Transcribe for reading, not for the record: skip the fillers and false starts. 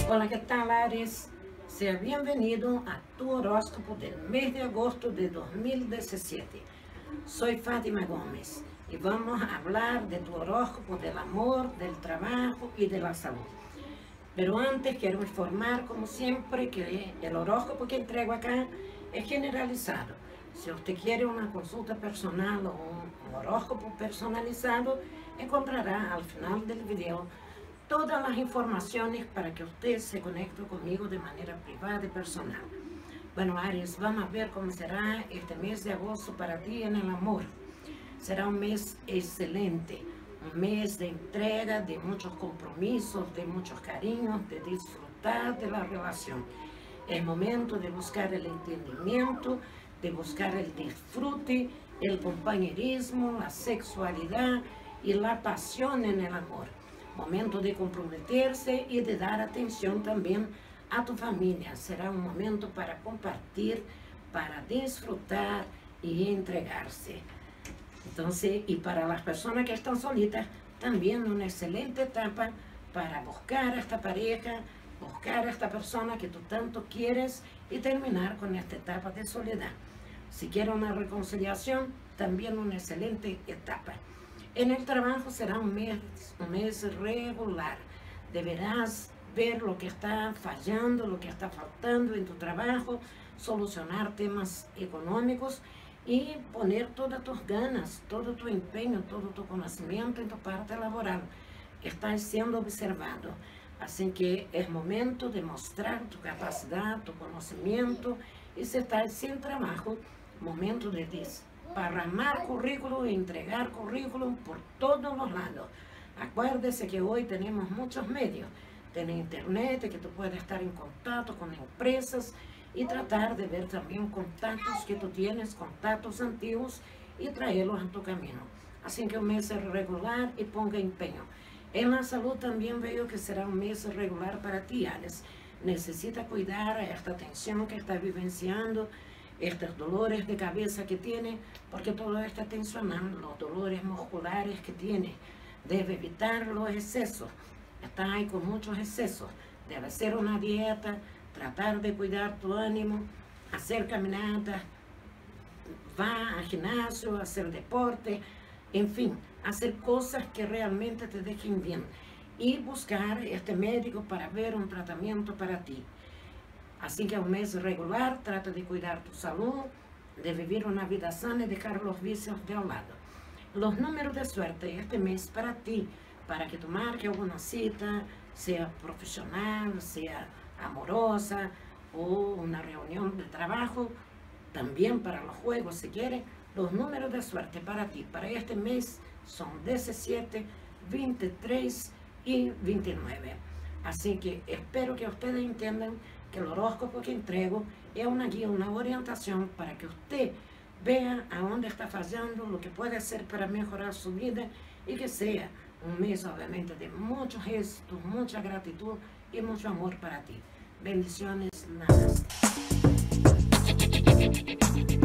Hola, ¿qué tal, Aries? Sea bienvenido a tu horóscopo del mes de agosto de 2017. Soy Fátima Gómez y vamos a hablar de tu horóscopo del amor, del trabajo y de la salud. Pero antes quiero informar, como siempre, que el horóscopo que entrego acá es generalizado. Si usted quiere una consulta personal o un horóscopo personalizado, encontrará al final del video todas las informaciones para que usted se conecte conmigo de manera privada y personal. Bueno, Aries, vamos a ver cómo será este mes de agosto para ti en el amor. Será un mes excelente, un mes de entrega, de muchos compromisos, de muchos cariños, de disfrutar de la relación. Es momento de buscar el entendimiento, de buscar el disfrute, el compañerismo, la sexualidad y la pasión en el amor. Momento de comprometerse y de dar atención también a tu familia. Será un momento para compartir, para disfrutar y entregarse. Entonces, y para las personas que están solitas, también una excelente etapa para buscar a esta pareja, buscar a esta persona que tú tanto quieres y terminar con esta etapa de soledad. Si quieres una reconciliación, también una excelente etapa. En el trabajo será un mes regular. Deberás ver lo que está fallando, lo que está faltando en tu trabajo, solucionar temas económicos y poner todas tus ganas, todo tu empeño, todo tu conocimiento en tu parte laboral. Estás siendo observado. Así que es momento de mostrar tu capacidad, tu conocimiento. Y si estás sin trabajo, momento de desparramar currículum e entregar currículum por todos los lados. Acuérdese que hoy tenemos muchos medios. Tiene internet, que tú puedes estar en contacto con empresas y tratar de ver también contactos que tú tienes, contactos antiguos y traerlos a tu camino. Así que un mes regular y ponga empeño. En la salud también veo que será un mes regular para ti, Aries. Necesita cuidar esta tensión que está vivenciando, estos dolores de cabeza que tiene, porque todo está tensionando, los dolores musculares que tiene. Debe evitar los excesos. Está ahí con muchos excesos. Debe hacer una dieta, tratar de cuidar tu ánimo, hacer caminatas, va al gimnasio, hacer deporte, en fin, hacer cosas que realmente te dejen bien. Y buscar este médico para ver un tratamiento para ti. Así que un mes regular, trata de cuidar tu salud, de vivir una vida sana y dejar los vicios de un lado. Los números de suerte este mes para ti, para que tú marques alguna cita, sea profesional, sea amorosa o una reunión de trabajo, también para los juegos si quieres. Los números de suerte para ti, para este mes, son 17, 23 y 29. Así que espero que ustedes entiendan que el horóscopo que entrego es una guía, una orientación para que usted vea a dónde está fallando, lo que puede hacer para mejorar su vida y que sea un mes obviamente de muchos éxitos, mucha gratitud y mucho amor para ti. Bendiciones, namaste.